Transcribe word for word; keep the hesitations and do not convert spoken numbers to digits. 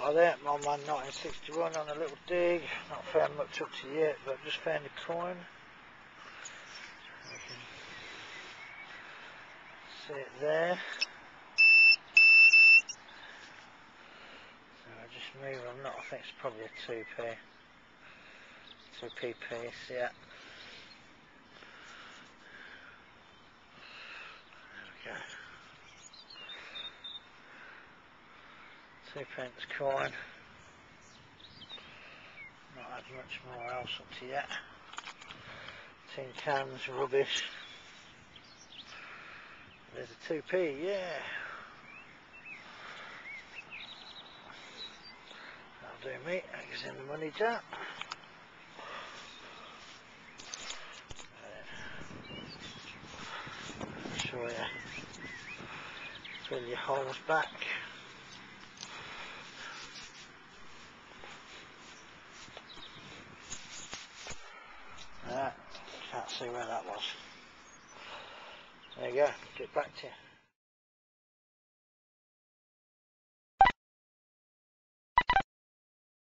Hi there, I'm on nineteen sixty-one on a little dig. Not found much up to yet, but just found a coin. You can see it there. So I just move on that. I think it's probably a two p. two p piece, yeah. There we go. Two pence coin. Not had much more else up to yet. Tin cans, rubbish. There's a two p, yeah. That'll do me. That goes in the money jar. Show you. Fill your holes back. Ah, can't see where that was. There you go. Get back to you.